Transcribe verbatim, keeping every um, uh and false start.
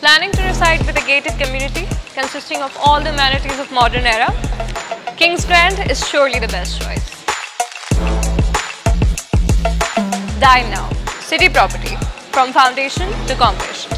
Planning to reside with a gated community consisting of all the amenities of modern era, King's Grand is surely the best choice. Dine now. City property, from foundation to completion.